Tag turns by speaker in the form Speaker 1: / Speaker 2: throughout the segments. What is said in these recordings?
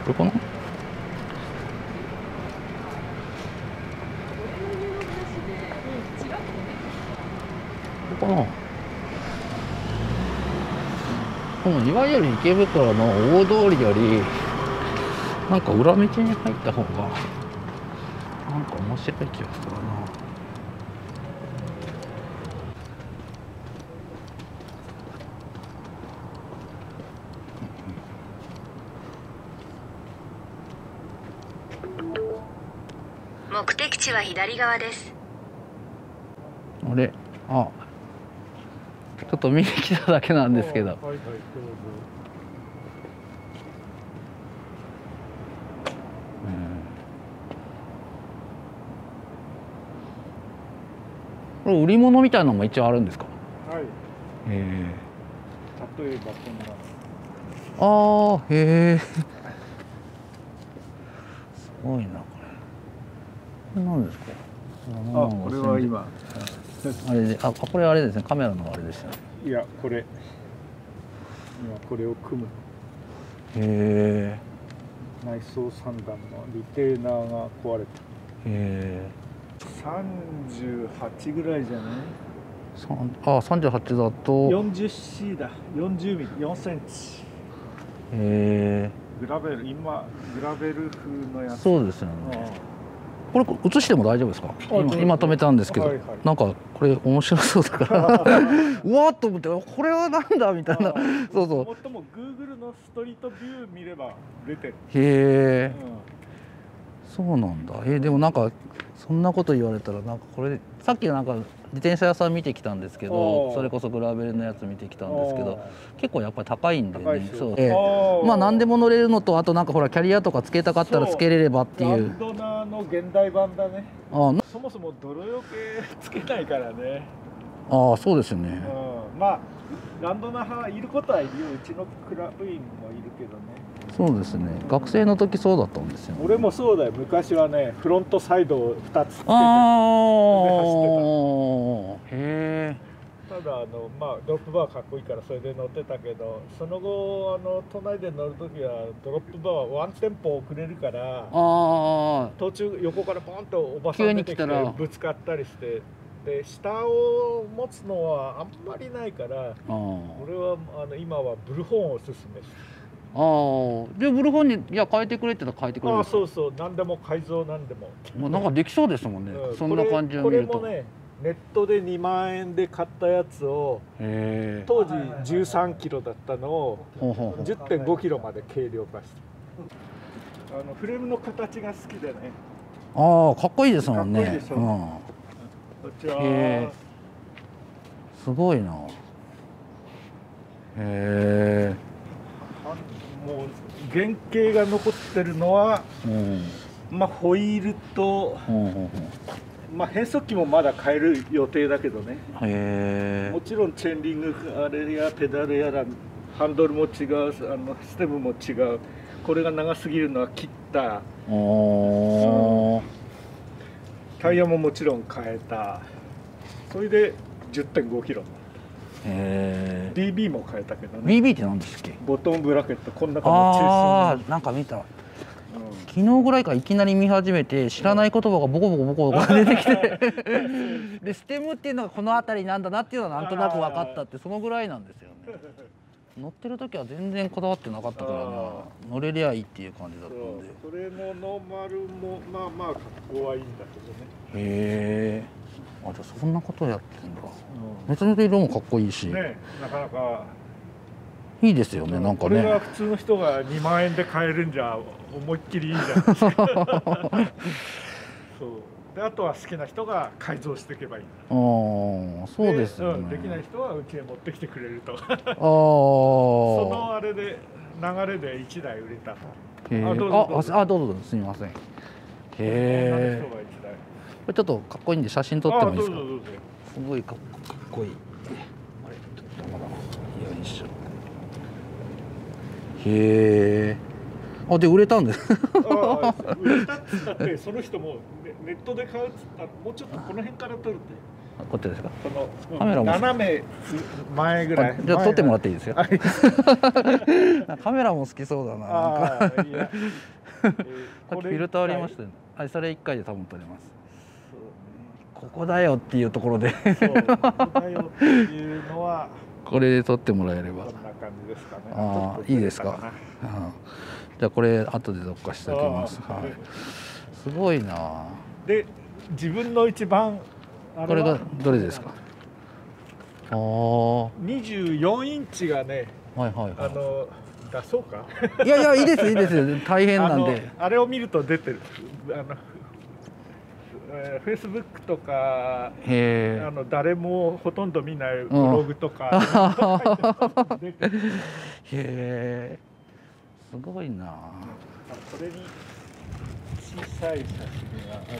Speaker 1: れかな。これかな。このいわゆる池袋の大通りよりなんか裏道に入った方がなんか面白い気がするな。
Speaker 2: 目的地は左側です。
Speaker 1: あれ、あ、ちょっと見に来ただけなんですけど。
Speaker 3: はいはい、どうぞ。
Speaker 1: これ売り物みたいなのも一応あるんですか。
Speaker 3: はい。
Speaker 1: へ
Speaker 3: 例えばこんな。
Speaker 1: え。ああ、へえ。すごいなこれ。これ何ですか。
Speaker 3: あ、これは今。
Speaker 1: あれで、あ、これあれですね。カメラのあれですよね。
Speaker 3: いや、これ。今これを組む。
Speaker 1: へえ。
Speaker 3: 内装三段のリテーナーが壊れた。
Speaker 1: へえ。
Speaker 3: 38ぐらいじゃない？
Speaker 1: あ、38だと。
Speaker 3: 40C だ。40ミリ、4センチ。
Speaker 1: へえ。
Speaker 3: グラベル、今グラベル風のやつ。
Speaker 1: そうですよね。これ映しても大丈夫ですか。今止めたんですけど、
Speaker 3: はいはい、
Speaker 1: なんかこれ面白そうだからうわっと思って、これはなんだみたいな。そうそう。
Speaker 3: もっとも Google のストリートビュー見れば出てる。
Speaker 1: へえ、そうなんだ。でもなんかそんなこと言われたら、なんかこれさっきなんか自転車屋さん見てきたんですけど、それこそグラベルのやつ見てきたんですけど、結構やっぱり高いんでね。そう。まあ何でも乗れるのと、あとなんかほらキャリアとかつけたかったらつけれればっていう。
Speaker 3: ランドナーの現代版だね。そもそも泥よけつけないからね。
Speaker 1: ああ、そうですよね。
Speaker 3: まあランドナー派いることはいるよ。うちのクラブ員もいるけどね。
Speaker 1: そうですね。学生の時そうだったんですよ、ね。
Speaker 3: 俺もそうだよ。昔はね、フロントサイドを2つつけて走って
Speaker 1: た。へえ。
Speaker 3: ただまあドロップバーかっこいいからそれで乗ってたけど、その後都内で乗る時はドロップバーはワンテンポ遅れるから、途中横からポンとおばさん出てきてぶつかったりして。で下を持つのはあんまりないから、俺は今はブルホーンをおすすめする。
Speaker 1: でブルホーンに変えてくれって言ったら変えてくれるんですか。
Speaker 3: そうそう、何でも改造何でも。
Speaker 1: もうなんかできそうですもんね。そんな感じを見ると。
Speaker 3: これもね、ネットで2万円で買ったやつを、当時13キロだったのを10.5キロまで軽量化して。フレームの形が好きでね。
Speaker 1: かっこいいですもんね。
Speaker 3: かっこいいでしょ。こちら
Speaker 1: すごいな。も
Speaker 3: う原型が残ってるのは、まあホイールと、まあ変速機もまだ変える予定だけどね。もちろんチェーンリングあれやペダルやらハンドルも違う、ステムも違う。これが長すぎるのは切った。タイヤももちろん変えた。それで 10.5 キロ。BB も変えたけどね。
Speaker 1: BB って何ですっけ。
Speaker 3: ボトムブラケット、こんな感じ。
Speaker 1: なんか見た。昨日ぐらいからいきなり見始めて、知らない言葉がボコボコボコボコ出てきてでステムっていうのがこの辺りなんだなっていうのはなんとなく分かったって、そのぐらいなんですよね。乗ってる時は全然こだわってなかったからな。乗れりゃいいっていう感じだったんで。
Speaker 3: それのノーマルもまあまあ格好はいいんだけどね。
Speaker 1: へえ。じゃあそんなことやってんだ。めちゃめちゃ色もかっこいいし。
Speaker 3: ね、なかなか
Speaker 1: いいですよね。なんかね。
Speaker 3: これが普通の人が2万円で買えるんじゃ思いっきりいいじゃん。そうで、あとは好きな人が改造していけばいい。
Speaker 1: そうですよね。
Speaker 3: できない人はうちへ持ってきてくれると。そのあれで流れで1台売れた。
Speaker 1: どうぞすみません。へえ。これちょっとかっこいいんで写真撮ってもいいですか。すごいかっこいい。あれちょっとまだよいしょ。へえ。で売れたんです。
Speaker 3: 売れたって言ったって、その人もネットで買うっつったらもうちょっとこの辺から撮るって。
Speaker 1: こっちですか。
Speaker 3: その
Speaker 1: カメラも
Speaker 3: 斜め前ぐらい。
Speaker 1: じゃあ撮ってもらっていいですよ。カメラも好きそうだな。
Speaker 3: いや
Speaker 1: さっきフィルターありましたね。それ1回で多分撮れます。ここだよっていうところで。
Speaker 3: そう、ここだよっていうのは。
Speaker 1: これで撮ってもらえれば。
Speaker 3: こんな感じですかね。
Speaker 1: ああ、いいですか。じゃあこれ後でどっかしておきます。はい。すごいな。
Speaker 3: で、自分の一番
Speaker 1: これがどれですか。ああ。
Speaker 3: 24インチがね。
Speaker 1: はいはいはい。
Speaker 3: 出そうか。
Speaker 1: いやいや、いいですいいです。大変なんで。
Speaker 3: あれを見ると出てる。フェイスブックとか誰もほとんど見ないブログとかへ
Speaker 1: え、すごいな。こ
Speaker 3: れに小さい写真がある。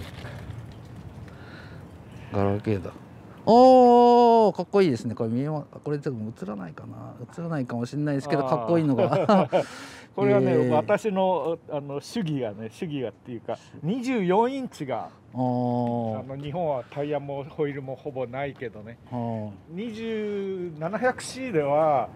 Speaker 1: ガラケーだ。おお、かっこいいですね。これ見えます。これちょっと映らないかな。映らないかもしれないですけど、かっこいいのが。
Speaker 3: これはね、私の主義がっていうか、24インチが日本はタイヤもホイールもほぼないけどね。700C では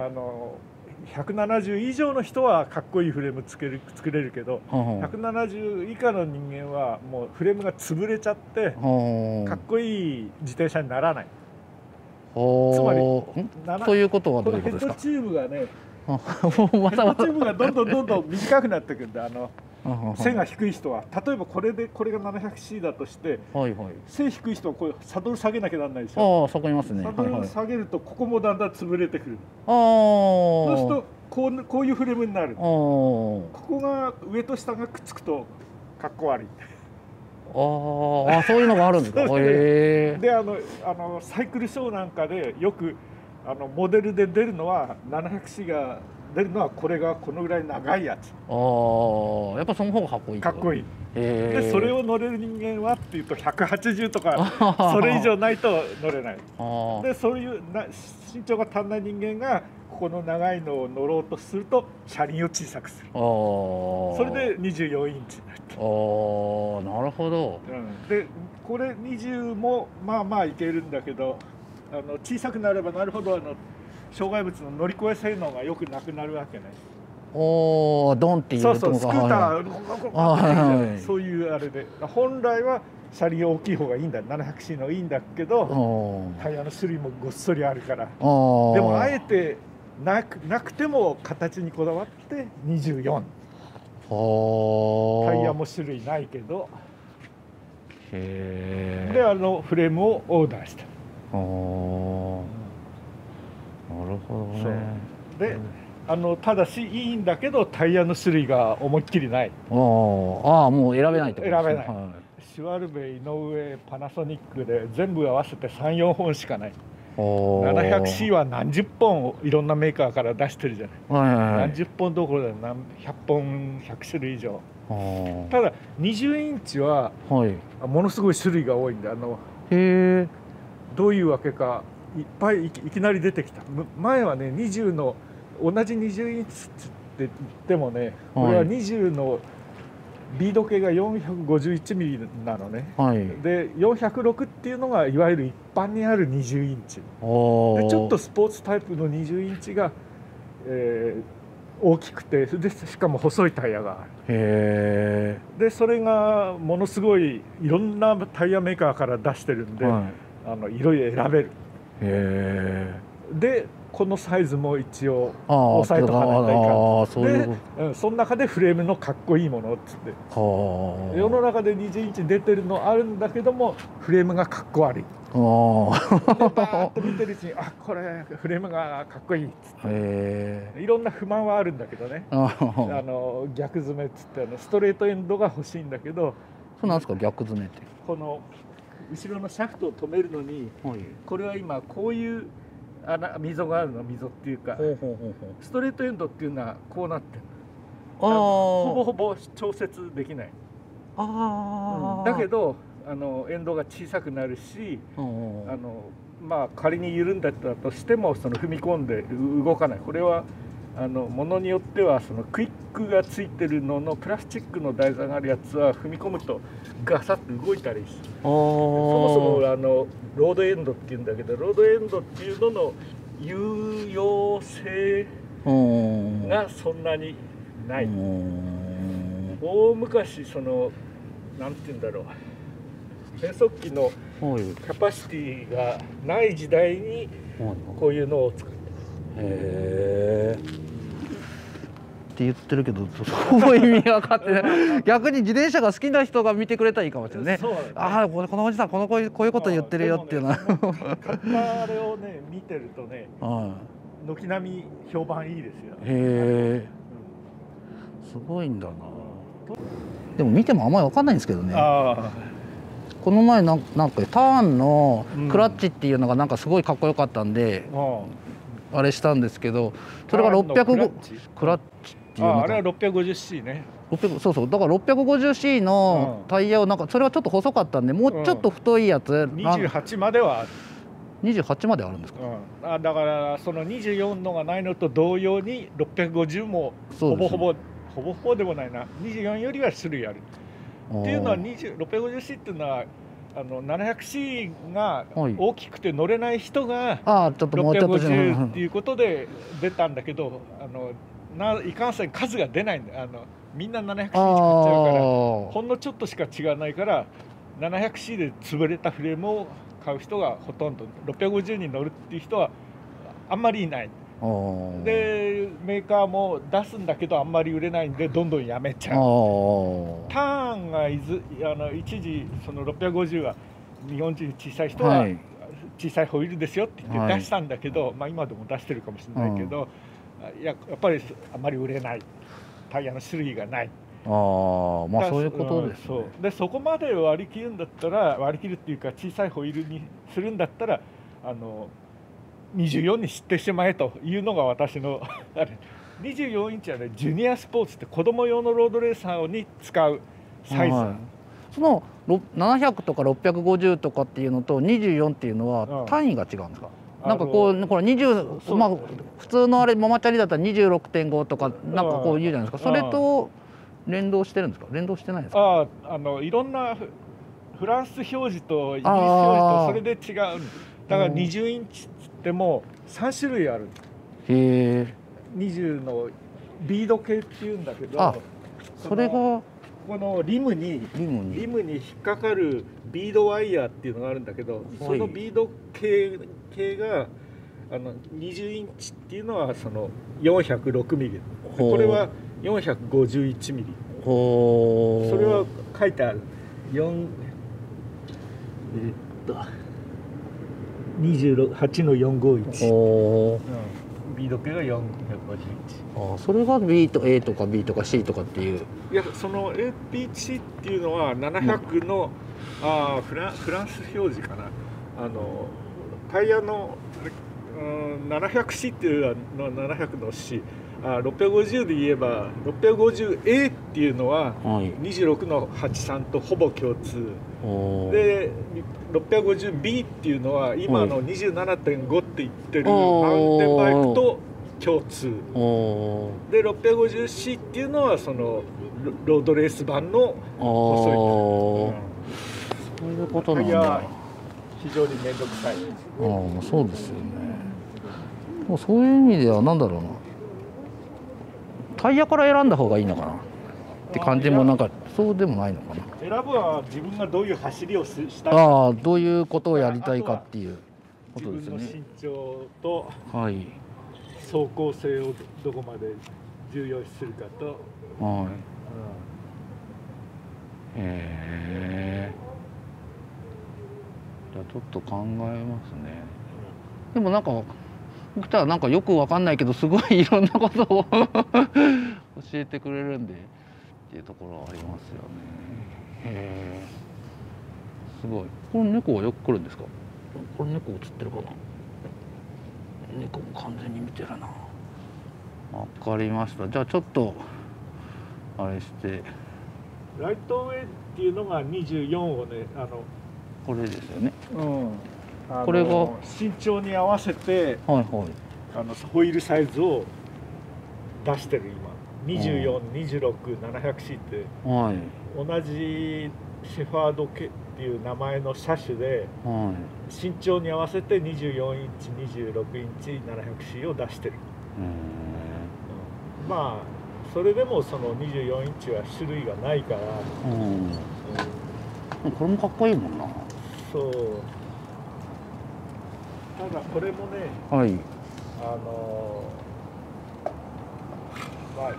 Speaker 3: 170以上の人はかっこいいフレーム作れるけど、170以下の人間はもうフレームが潰れちゃってかっこいい自転車にならない。つまり
Speaker 1: ということはどういうことですか。
Speaker 3: ヘッドチューブがね、ヘッドチューブがどんどん短くなっていくんで、背が低い人は、例えばこれが 700C だとして、背低い人はこうサドル下げなきゃならないでしょ。
Speaker 1: 下げますね。
Speaker 3: サドル下げるとここもだんだん潰れてくる。そうするとこういうフレームになる。ここが上と下がくっつくとかっこ悪い。
Speaker 1: そういうのがあるんですか。
Speaker 3: で、サイクルショーなんかでよくモデルで出るのは 700C が出るのはこのぐらい長いやつ。
Speaker 1: やっぱその方がかっこいい。
Speaker 3: かっこいい。でそれを乗れる人間はっていうと180とかそれ以上ないと乗れない。でそういう身長が足んない人間がここの長いのを乗ろうとすると車輪を小さくする。それで24インチになって。
Speaker 1: なるほど。
Speaker 3: でこれ20もまあまあいけるんだけど、小さくなればなるほど障害物の乗り越え性能がよくなくなるわけね。
Speaker 1: ドンっていう
Speaker 3: スクーターそういうあれで、本来は車輪大きい方がいいんだ、700C のいいんだけど、タイヤの種類もごっそりあるから。でもあえてなくても形にこだわって24。タイヤも種類ないけど。でフレームをオーダーした。
Speaker 1: なるほどね。
Speaker 3: でただしいいんだけどタイヤの種類が思いっきりない。
Speaker 1: もう選べないってことですね。
Speaker 3: 選べない。シュワルベ、井上、パナソニックで全部合わせて3、4本しかない。700C は何十本いろんなメーカーから出してるじゃない。何十本どころで何百本、100種類以上。ただ20インチはものすごい種類が多いんで、どういうわけかいっぱいいきなり出てきた。前はね20の同じ20インチって言ってもね、これは20のビード系が451ミリなのね。で406っていうのがいわゆる一般にある20インチで、ちょっとスポーツタイプの20インチが、大きくて、でしかも細いタイヤがある。でそれがものすごいいろんなタイヤメーカーから出してるんで、いろいろ選べる。でこのサイズも一応押さえとかないといかん。でその中でフレームのかっこいいものっつって、世の中で20インチ出てるのあるんだけどもフレームがかっこ悪い。でバーッと見てるうちにこれフレームがかっこいいっつって、いろんな不満はあるんだけどね。逆詰めっつってストレートエンドが欲しいんだけど。
Speaker 1: そうなんですか、逆詰めって。
Speaker 3: この後ろのシャフトを止めるのに、これは今こういう溝があるの。溝っていうかストレートエンドっていうのはこうなってる。ほぼほぼ調節できない。だけどエンドが小さくなるし、まあ仮に緩んだったとしてもその踏み込んで動かない。これはものによってはそのクイックがついてるののプラスチックの台座があるやつは踏み込むとガサッと動いたりして、そもそもロードエンドっていうんだけど、ロードエンドっていうのの有用性がそんなにない。大昔そのなんていうんだろう、変速機のキャパシティがない時代にこういうのを作った。
Speaker 1: へーって言ってるけど、そういう意味分かってない。逆に自転車が好きな人が見てくれたらいいかもしれないね。ああ、このおじさんこういうこと言ってるよっていうのは。
Speaker 3: 買ったあれをね見てるとね、軒並み評判いいですよ。
Speaker 1: へえ、すごいんだな。でも見てもあんまり分かんないんですけどね。この前なんかターンのクラッチっていうのがなんかすごいかっこよかったんで、あれしたんですけど、それが650クラッチっていうのが、
Speaker 3: あれは 650C ね。
Speaker 1: そうそう、だから 650C のタイヤをなんかそれはちょっと細かったんで、もうちょっと太いやつ、
Speaker 3: 28まではある。
Speaker 1: 28まであるんですか。
Speaker 3: だからその24のがないのと同様に650もほぼほぼでもないな、24よりは種類あるっていうのは、650C っていうのは700C が大きくて乗れない人が650っていうことで出たんだけど、いかんせん数が出ないんだ。みんな 700C 使っちゃうからほんのちょっとしか違わないから、 700C で潰れたフレームを買う人がほとんど、650に乗るっていう人はあんまりいない。でメーカーも出すんだけどあんまり売れないんでどんどんやめちゃう。ターンが一時その650は日本人小さい人は小さいホイールですよって言って出したんだけど、今でも出してるかもしれないけど、やっぱりあんまり売れない、タイヤの種類がない。
Speaker 1: そういうことですね。
Speaker 3: でそこまで割り切るんだったら、割り切るっていうか小さいホイールにするんだったら24にしてしまえというのが私のあれ。24インチはね、ジュニアスポーツって子供用のロードレーサーに使うサイズ。
Speaker 1: その700とか650とかっていうのと24っていうのは単位が違うんですか。なんかこれ20、普通のあれママチャリだったら 26.5 とかなんかこう言うじゃないですか。それと連動してるんですか。連動してないですか。
Speaker 3: いろんなフランス表示とイギリス表示とそれで違う。だから20インチでも3種類ある。
Speaker 1: へえ。
Speaker 3: 20のビード系っていうんだけど、
Speaker 1: それがこ
Speaker 3: のリムに引っかかるビードワイヤーっていうのがあるんだけど、そのビード系が20インチっていうのはその406ミリ、これは451ミリ。それは書いてある。28の451。ビード系が451。
Speaker 1: それが B と A とか B とか C とかっていう。
Speaker 3: いや、その APC っていうのは700の、フランス表示かな。タイヤの700C っていうのは700の C。650で言えば 650A っていうのは26の83とほぼ共通で、650B っていうのは今の 27.5 って言ってるマウンテンバイクと共通で、650C っていうのはそのロードレース版の細い。
Speaker 1: そういうことなんだ。
Speaker 3: 非常に面倒くさい。
Speaker 1: そうですよね。もうそういう意味ではなんだろうな、タイヤから選んだ方がいいのかなって感じもなんかそうでもないのかな。
Speaker 3: 選ぶは自分がどういう走りをしたい
Speaker 1: か、どういうことをやりたいかっていうことですよね。
Speaker 3: 自分の身長と走行性をどこまで重要視するかと。
Speaker 1: じゃあちょっと考えますね。でもなんか僕たらなんかよくわかんないけどすごいいろんなことを教えてくれるんでっていうところはありますよね。すごい。この猫はよく来るんですか。これ猫映ってるかな。猫も完全に見てるな。わかりました。じゃあちょっとあれして
Speaker 3: ライトウェイっていうのが24をね、
Speaker 1: これですよね。
Speaker 3: これが身長に合わせて、ホイールサイズを出してる今。24、26、700C って、
Speaker 1: はい、
Speaker 3: 同じシェファード系っていう名前の車種で、
Speaker 1: はい、
Speaker 3: 身長に合わせて24インチ、26インチ、700C を出してる。まあそれでもその24インチは種類がないから、
Speaker 1: これもかっこいいもんな。
Speaker 3: そう。ただこれもね、
Speaker 1: はい、
Speaker 3: まあ、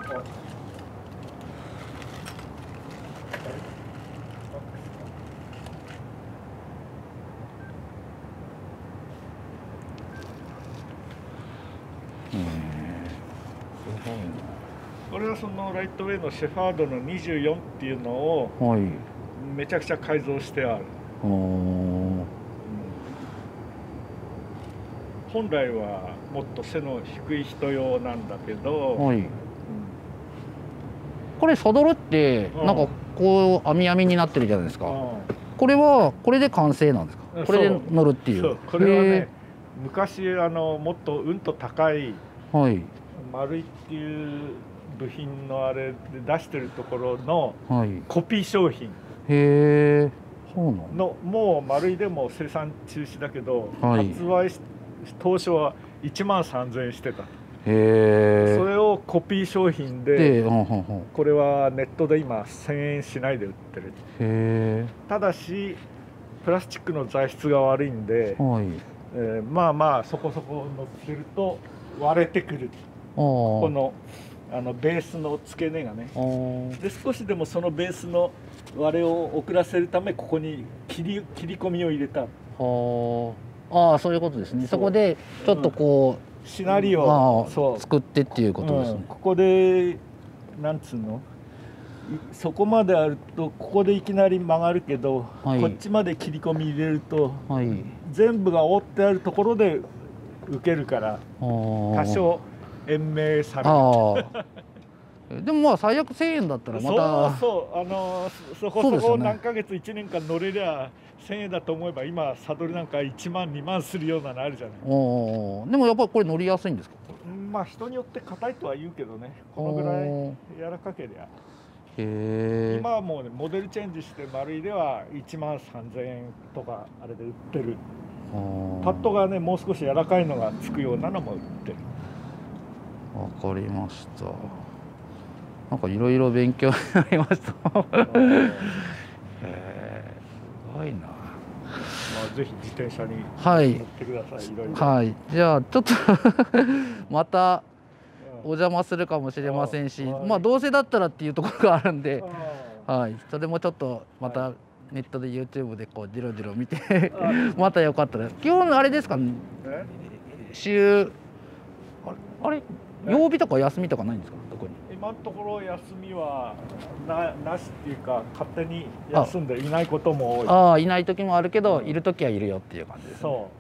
Speaker 1: すごいな。
Speaker 3: これはそのライトウェイのシェファードの24っていうのをめちゃくちゃ改造してある。本来はもっと背の低い人用なんだけど、
Speaker 1: これサドルってなんかこう網網になってるじゃないですか。これはこれで完成なんですか？これで乗るっていう。
Speaker 3: そう、これはね、昔もっとうんと高い丸いっていう部品のあれで出してるところのコピー商品の、もう丸いでも生産中止だけど、発売当初は1万3000円してた。それをコピー商品で、これはネットで今1000円しないで売ってる。ただしプラスチックの材質が悪いんで、まあまあそこそこ乗ってると割れてくる。このベースの付け根がね。で少しでもそのベースの割れを遅らせるためここに切り込みを入れた。
Speaker 1: ああ、そういうことですね。そこでちょっとこう、
Speaker 3: シナリオを
Speaker 1: 作ってっていうことですね。
Speaker 3: ここでなんつうの、そこまであるとここでいきなり曲がるけど、こっちまで切り込み入れると、全部が覆ってあるところで受けるから多少延命される。
Speaker 1: でもまあ最悪1000円だったらまた
Speaker 3: そこそこ何ヶ月1年間乗れりゃ1000円だと思えば、今サドルなんか1万2万するようなのあるじゃない。で
Speaker 1: もやっぱりこれ乗りやすいんですか？
Speaker 3: まあ人によって硬いとは言うけどね、このぐらい柔らかけりゃ。今はもうね、モデルチェンジして丸いでは1万3000円とかあれで売ってる。パッドがねもう少し柔らかいのがつくようなのも売ってる。
Speaker 1: わかりました。なんかいろいろ勉強になりました。すごいな。
Speaker 3: ぜひ自転車に乗ってください。いろいろ。
Speaker 1: はい。じゃあちょっとまたお邪魔するかもしれませんし、まあどうせだったらっていうところがあるんで、はい。それもちょっとまたネットで YouTube でこうジロジロ見てまたよかったら。基本あれですかね。あれ曜日とか休みとかないんですか？どこに？
Speaker 3: 今のところ休みはなしっていうか、勝手に休んでいないことも多い。
Speaker 1: いない時もあるけど、いる時はいるよっていう感じですね。
Speaker 3: そう。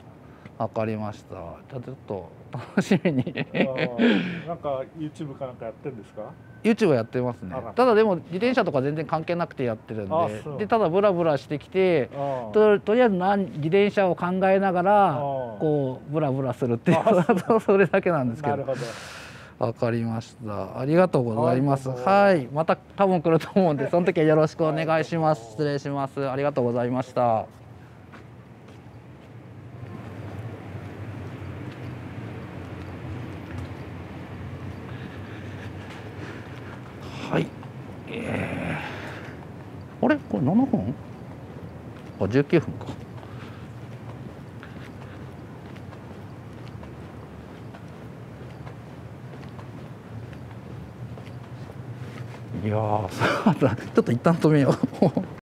Speaker 1: わかりました。じゃあちょっと楽しみに。
Speaker 3: なんか YouTube かなんかやってるんですか
Speaker 1: ？YouTube やってますね。ただでも自転車とか全然関係なくてやってるんで、ただブラブラしてきて、とりあえず自転車を考えながらこうブラブラするっていうそれだけなんですけど。
Speaker 3: なるほど。
Speaker 1: わかりました。ありがとうございます。はい、また多分来ると思うんで、その時はよろしくお願いします。失礼します。ありがとうございました。はい。あれ、これ7分？あ、19分か。いやー、ちょっと一旦止めよう。